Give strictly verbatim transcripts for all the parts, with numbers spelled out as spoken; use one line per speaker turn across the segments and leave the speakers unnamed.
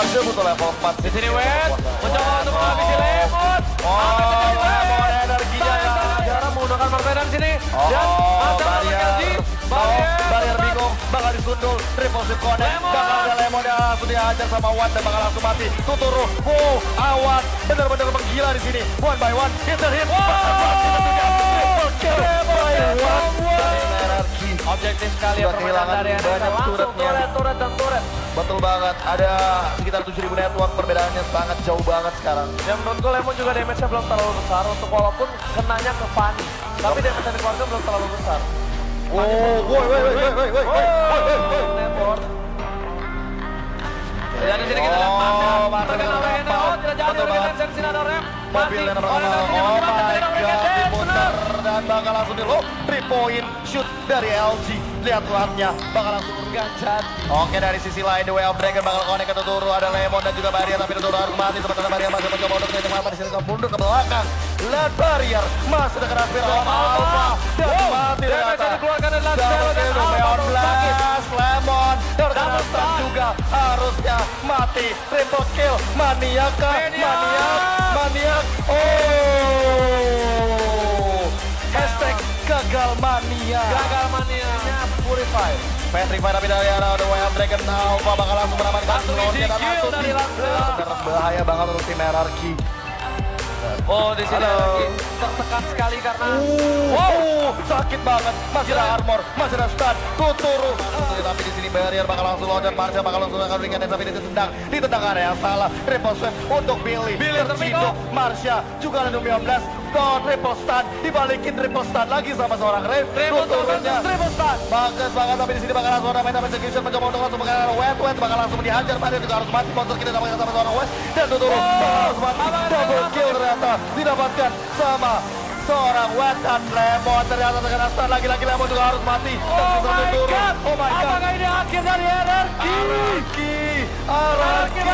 Lemon debut level empat.
Di sini Wet, mencoba untuk menghabisi Lemon.
Oh, Lemon energinya
Jarang menggunakan permainan sini.
Oh,
Dan mantap
barrier.
Barrier.
Barrier bingung, bakal disundul. Triple sip connect, bakal ada Lemon yang langsung dihajar sama Wan dan bakal langsung mati. Tuturu, wow, Awan, bener-bener menggila di sini. One by one, hit the hit. Triple kill by Wan.
Objektif sekali ya permainan dari N S L. Langsung turret, turret, dan turret.
Betul banget, ada sekitar tujuh ribu network, perbedaannya sangat jauh banget sekarang.
Yang menurut gue Lemon juga damage-nya belum terlalu besar untuk walaupun kenanya ke Fanny. Tapi damage dari keluarga belum terlalu besar.
Oh, woi, woi, woi, woi, woi, woi,
network. Dan di sini kita lihat mantap. Terkena oleh N O, tidak jadi oleh Vincent, sini ada rem.
mobil yang pertama, oh my god, diputar dan bakal langsung di low, three point shoot dari L G. Lihat tuhannya, bakal langsung bergancat. Oke, dari sisi lain The Way of Dragon bakal connect ke Tuturu, ada Lemon dan juga Barrier, tapi Tuturu harus mati. Sementara Barrier masih mencoba untuk mencetak apa di sini, mundur ke belakang. Lihat Barrier masih terkena spear lawan Alpha dan mati ternyata. Lemon terkena stun juga, harusnya mati. Triple kill, Maniaka, Maniak, Maniak. Oh, hashtag gagal mania.
Gagal mania.
Purify. Petrify tapi dari arah The Way of Dragon Alpha bakal langsung meramankan
langsung di kill dari Langsung.
Bahaya banget untuk tim R R Q.
Oh, di sini lagi tertekan sekali karena
uh, wow, sakit banget. Masih ada armor, masih ada stun. Tuturu. Tapi di sini Barrier bakal langsung loncat, Marsha bakal langsung akan berikan tapi ditendang, ditendang area yang salah. Triple sweep untuk Billy.
Billy terpikul.
Marsha juga ada sembilan belas. Tuh, triple stun, dibalikin triple stun lagi sama seorang Rave.
Triple
Tuturunya
triple stun.
bagus banget, tapi di sini bakal langsung ada main execution mencoba untuk langsung mengenai Wet Wet bakal langsung dihajar. Barrier juga harus mati. Monster kita dapatkan sama seorang Wet dan Tuturu harus mati. Double kill ternyata didapatkan sama seorang Wet dan Lemon ternyata terkena stun lagi-lagi. Lemon juga harus mati.
Oh my god,
oh my god,
apakah ini akhir dari R R Q?
R R Q, R R Q,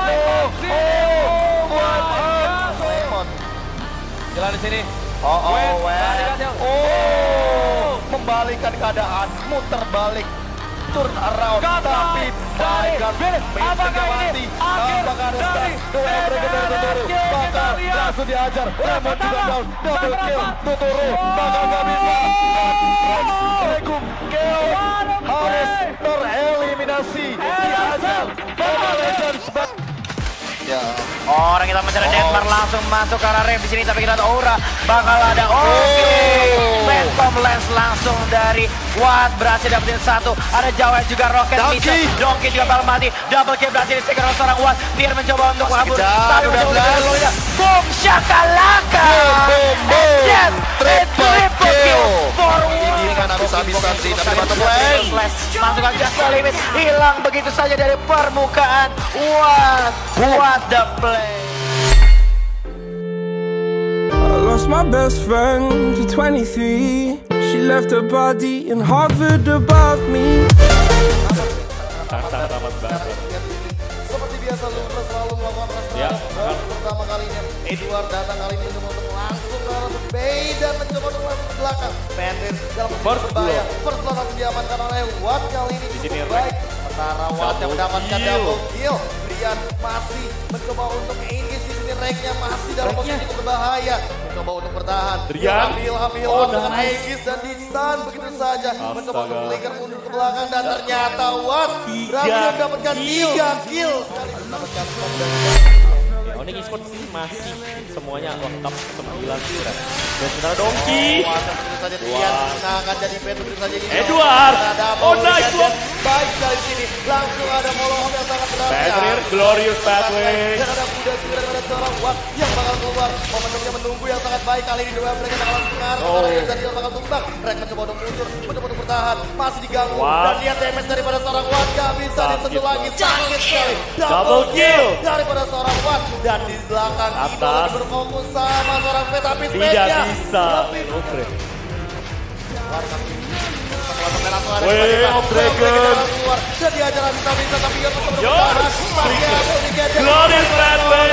oh my god,
Lemon
jalan di sini.
oh oh
Wet,
oh membalikkan keadaan, muter balik, turn around, tapi my god,
apakah ini akhir dari
bakal langsung diajar. Lemon juga down, double kill, Tuturu bakal gak bisa. Assalamualaikum, kill harus tereliminasi, diajar Mobile Legends.
Ya. Orang kita mencari Denmark langsung masuk ke arah rem di sini, tapi kita tahu Aura bakal ada. Oke, okay. Phantom Lens langsung dari Watt berhasil dapetin satu. Ada Jawa juga Rocket bisa. Donkey juga bakal mati. Double kill berhasil diseker oleh seorang Watt. Dia mencoba untuk kabur, tapi mencoba untuk kabur. Boom shakalaka.
Boom boom. Triple kill.
Ini
kan habis-habisan sih, tapi Phantom Lens
masukkan just the limit, hilang begitu saja dari permukaan. What? What the play?
I lost my best friend to twenty-three. She left her body and hovered above me.
Sangat-sangat amat banget.
Seperti biasa Lupra selalu melakukan prestasi.
Ya.
Baru pertama kalinya Edward datang kali ini untuk langsung ke arah Bay dan mencoba untuk langsung ke belakang. Penrin dalam posisi berbahaya. First blood langsung diamankan oleh Watt kali ini cukup baik. Sementara Watt yang mendapatkan double kill. Brian masih mencoba untuk engage di sini, ranknya masih dalam posisi cukup berbahaya. Mencoba untuk bertahan.
Brian.
Hamil, hamil
Oh,
dengan
nice.
Aegis dan di stun begitu saja. Mencoba untuk
Astaga.
flicker mundur ke belakang dan ternyata Watt berhasil mendapatkan tiga kill. Sekali mendapatkan stun dari
Onyx Esports masih semuanya lengkap sembilan surat. Dan sementara Donkey.
Oh, tentu saja Rian nah akan jadi pen tentu saja ini.
Edward. Oh, nice
one. Baik dari sini. Langsung ada molotov yang sangat benar.
Patrick, glorious pathway.
Dan ada kuda juga daripada seorang Watt yang bakal keluar. Momentumnya menunggu yang sangat baik kali ini. Dua mereka bakal mengar.
Oh.
Dan dia bakal tumbang. Rek mencoba untuk mundur, mencoba untuk bertahan. Masih diganggu.
Wow.
Dan lihat damage daripada seorang Watt. Gak bisa disentuh lagi. Sakit sekali.
Double kill.
Daripada seorang Watt. Dan di belakang Ibo lagi berfokus sama seorang Pet. Tapi
Tidak bisa. Oke.
Wih,
Om Dragon.
Dan diajar bisa-bisa tapi dia tetap
Yo,
bertahan.
glorious pathway.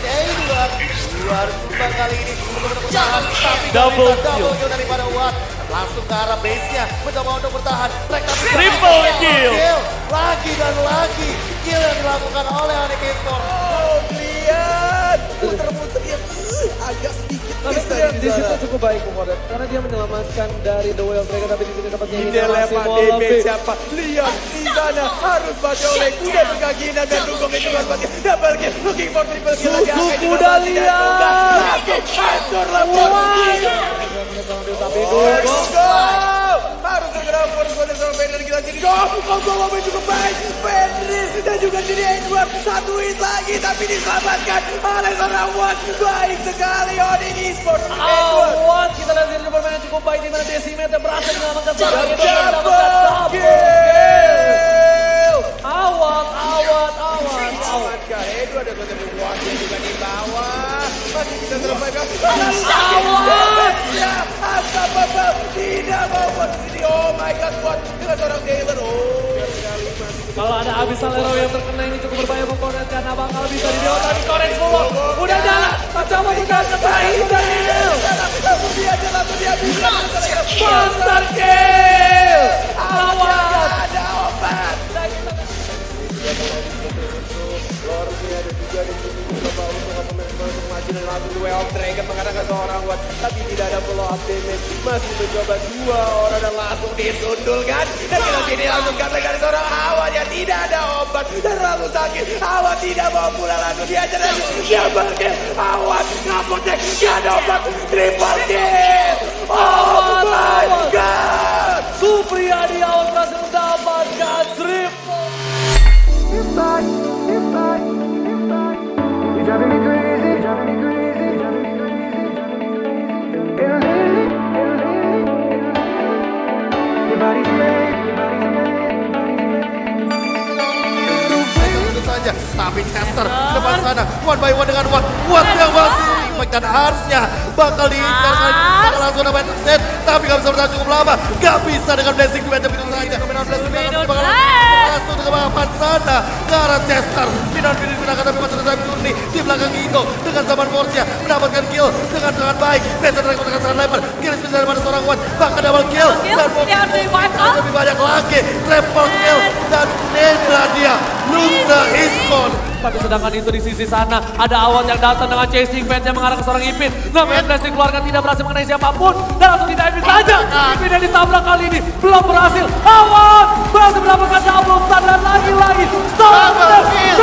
Edward harus tumbang kali ini. Tapi
Double
double kill daripada Watt. langsung ke arah base-nya, mencoba untuk bertahan. Mereka
Triple kill.
Lagi dan lagi kill yang dilakukan oleh Onyx Esports.
Oh, lihat muter-muter yang uh, agak sedikit.
Tapi dia di situ cukup baik Komodo karena dia menyelamatkan dari The Way of Dragon, tapi di sini dapatnya ini masih
D B siapa? Lihat di sana harus baca oleh kuda berkakinan dan dukungnya juga sebagai double kill, looking for triple kill.
Susu kuda lihat.
Hancur lepon.
Tapi
Go! Harus segera force pada sama Fenrir lagi. Go! Combo momen cukup baik. Fenrir dan juga jadi Edward. Satu hit lagi tapi diselamatkan oleh seorang Watt. Baik sekali Onyx Esports. Edward.
Awat kita lihat dari permainan cukup baik di mana Decimator berhasil menyelamatkan seorang
Double kill.
Awat, awat, awat, awat.
Edward ada satu Watt yang juga di bawah. Masih bisa survive.
Awat.
Ya, asap apa? Tidak mau posisi. Oh my god, Watt dengan seorang Taylor. Oh, sekali masih.
Kalau ada Abyss Salero yang terkena ini cukup berbahaya komponen karena bakal bisa didewa tadi korek semua. Udah jalan, coba bertahan ke terakhir dari
Langsung dia aja, langsung dia bisa.
Monster kill. Awat.
Ada obat.
Lordnya ada juga di sini mencoba untuk untuk maju dan langsung The Way of Dragon mengarahkan seorang Watt, tapi tidak ada follow up damage. Masih mencoba dua orang dan langsung
Disundulkan dan kita sini langsung kata dari seorang Awat yang tidak ada obat dan langsung sakit. Awat tidak mau pulang, langsung diajar lagi. Double kill. Awat ngapotek, gak ada obat. Triple kill. Oh my god.
Supriyadi Awat berhasil mendapatkan triple.
Driving me crazy, driving me crazy, driving me crazy, driving me crazy. And lately, and lately, your body's made, your body's made, your body's made.
Tentu saja, tapi Chester di depan sana, one by one dengan Watt. Watt yang masih impact dan harusnya bakal diincar kali ini, bakal langsung dapat set, tapi gak bisa bertahan cukup lama. Gak bisa dengan blessing di matchup itu saja. Minon blessing bakal langsung ke bawah sana ke arah Chester. Minon Finish gunakan tapi masih ada Journey di belakang Ito dengan zaman force-nya mendapatkan kill dengan sangat baik. Chester dengan sangat lebar, kill bisa daripada seorang Watt, bahkan double kill dan lebih banyak lagi triple kill dan Nedra dia Luna Esports.
Tapi sedangkan itu di sisi sana ada Awat yang datang dengan chasing fans yang mengarah ke seorang Ipin. Namun Blast dikeluarkan tidak berhasil mengenai siapapun dan langsung di-diving saja. Ipin yang ditabrak kali ini belum berhasil. Awat berhasil mendapatkan double stun dan lagi-lagi double kill.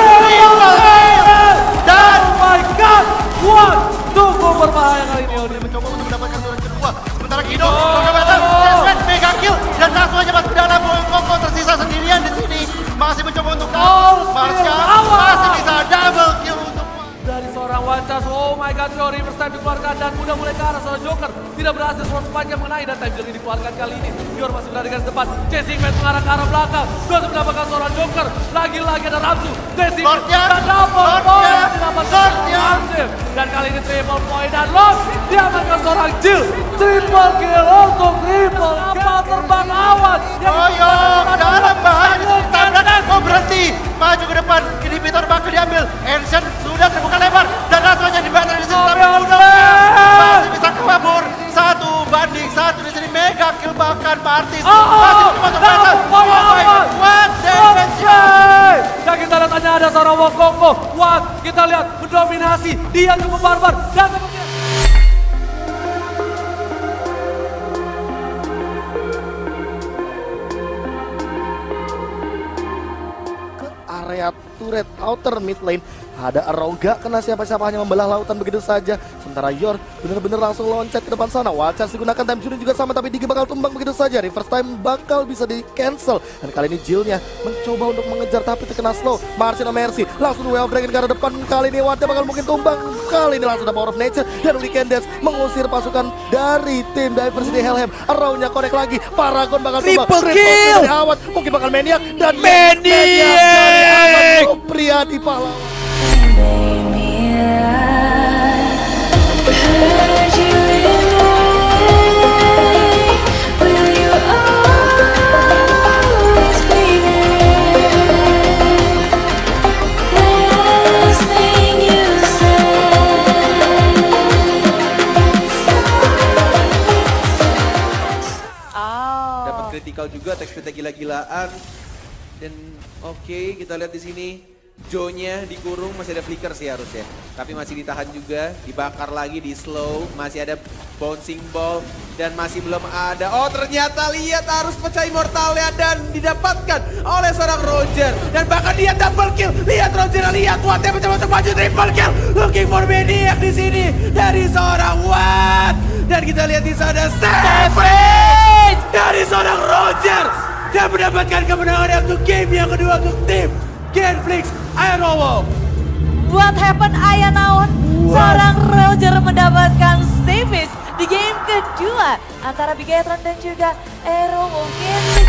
Dan oh my god, Watt cukup berbahaya kali ini.
Dia mencoba untuk mendapatkan suara kedua. Sementara Kido mencoba datang, mega kill dan langsung aja masuk ke dalam. Koko tersisa sendirian di sini. Masih mencoba untuk Marsha, masih bisa double kill untuk
dari seorang Wancas. Oh my god, Jory first time dikeluarkan dan udah mulai ke arah seorang Joker. Tidak berhasil sword spike yang mengenai dan time journey dikeluarkan kali ini. Yor masih berada di depan. Chasing man mengarah ke arah belakang. Berhasil mendapatkan seorang Joker. Lagi-lagi ada Ramzu. Chasing man dan double point didapatkan Ramzu. Dan kali ini triple point dan loss. Diamankan seorang Jill. Triple kill untuk triple kapal terbang Awat.
Oyo, dalam bahaya tabrak. Oh berhenti, maju ke depan. Inhibitor bakal diambil. Ancient sudah terbuka lebar dan langsung aja dibatal di sini. Tapi masih bisa kabur. Satu banding satu di sini, mega kill bahkan Martis. Masih mencoba untuk battle. Oh my god, what damage.
Dan kita lihat hanya ada seorang Wokoko. Watt kita lihat mendominasi. Dia cukup barbar dan kemudian
area turret outer mid lane. Ada Aroga kena siapa-siapa hanya membelah lautan begitu saja. Sementara Yor benar-benar langsung loncat ke depan sana. Wildcharge digunakan, time journey juga sama tapi Digi bakal tumbang begitu saja. Reverse time bakal bisa di cancel. Dan kali ini Jill-nya mencoba untuk mengejar tapi terkena slow. Marcin Mercy langsung Way of Dragon ke arah depan. Kali ini Wattnya bakal mungkin tumbang. Kali ini langsung ada Power of Nature dan Weekend Dance mengusir pasukan dari tim Diversity Helheim. Arrow-nya connect lagi. Paragon bakal tumbang.
Triple kill
dari Awat, mungkin bakal Maniac dan
Maniac
dari Awat Supriyadi pahlawan.
Baby, I heard you in the rain. Will you always be there? Last thing you said.
critical juga, attack speed-nya gila-gilaan. Dan oke, kita lihat di sini Joe-nya dikurung, masih ada flicker sih harusnya. Tapi masih ditahan juga, dibakar lagi, di slow, masih ada bouncing ball dan masih belum ada. Oh, ternyata lihat harus pecah immortalnya dan didapatkan oleh seorang Roger. Dan bahkan dia double kill. Lihat Roger, lihat Watt yang mencoba untuk maju triple kill. Looking for Maniac di sini dari seorang Watt. Dan kita lihat di sana Savage dari seorang Roger. Dan mendapatkan kemenangan untuk game yang kedua untuk tim Genflix Aerowo.
What happened Aya Naon? Seorang Roger mendapatkan savage di game kedua antara Bigetron dan juga Aerowo Genflix.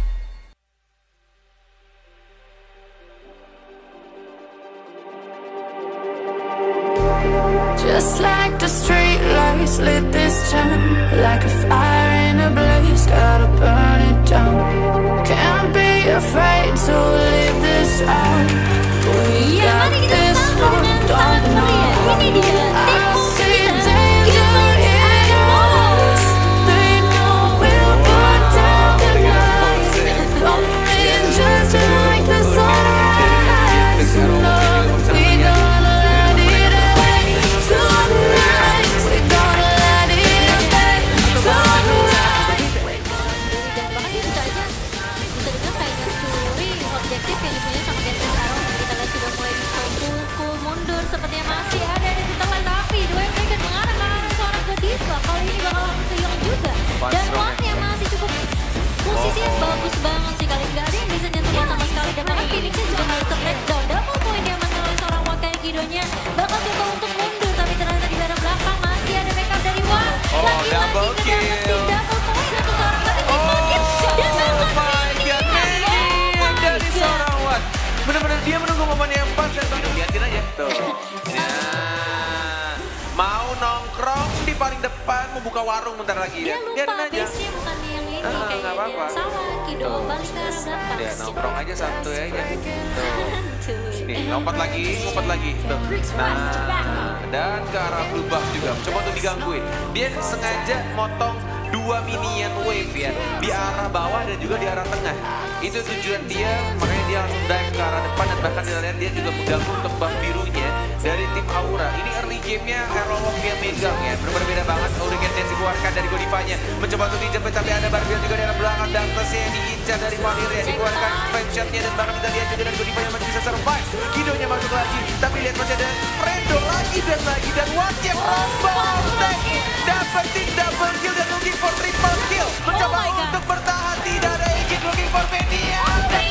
Just like the street lights lit this town, like a fire in a blaze, gotta burn it down. Can't be afraid to leave this out. We got this far, don't know. I see danger in us. They know we'll go down tonight. Rolling just like the sunrise. No, we gonna let it away tonight. We gonna let it away tonight.
Dan bahkan dia bisa aja bisa dibilang kayak mencuri objektif yang dipunya sama Genflix Aerowo. Kita lihat sudah mulai dipukul mundur sepertinya masih ada di setelah tapi dua yang mereka mengarah ke arah seorang Godiva. Kali ini bakal langsung ke Young juga. Dan Watt-nya masih cukup posisinya bagus banget sih, kali nggak ada yang bisa nyentuh Watt sama sekali. Dan bahkan Phoenix-nya juga harus ke-breakdown. Double point yang menang oleh seorang Watt kayak Kidonya bakal coba untuk mundur, tapi ternyata di badan belakang masih ada backup dari Watt.
Oh,
Lagi-lagi
double kill.
mendapatkan double point untuk seorang Godiva. Dan bahkan
Maniac dari seorang Watt. Bener-bener dia menunggu momen yang pas dan baru liatin aja. Tuh. Nah, mau nongkrong di paling depan, mau buka warung bentar lagi.
dia
Biarin
lupa
aja.
base-nya bukan yang ini,
Ah,
kayaknya
nggak apa-apa.
dia salah. Kido
Tuh.
balik ke arah belakang.
Dia nongkrong aja santuy aja. Tuh.
Tuh.
Nih, lompat lagi, lompat lagi. Tuh. Nah, dan ke arah blue buff juga. Coba untuk digangguin. Dia sengaja motong dua minion wave ya. Di arah bawah dan juga di arah tengah. Itu tujuan dia, makanya dia langsung dive ke arah depan. Dan bahkan kita lihat dia juga mengganggu untuk buff birunya dari tim Aura. Ini early game-nya Aerowo yang megang ya. Berbeda banget. Hurricane Dance dikeluarkan dari Godivanya. Mencoba untuk dijemput, tapi ada Barbiel juga di arah belakang. Darkness-nya yang diincar dari Valir ya. Dikeluarkan frame shot-nya dan bahkan kita lihat juga dari Godivanya masih bisa survive. Kidonya masuk lagi, tapi lihat masih ada Fredo lagi dan lagi. Dan Watt yang rombong. Dapetin double kill dan looking for triple kill. Mencoba
Oh my God.
untuk bertahan, tidak ada Egin looking for Maniac.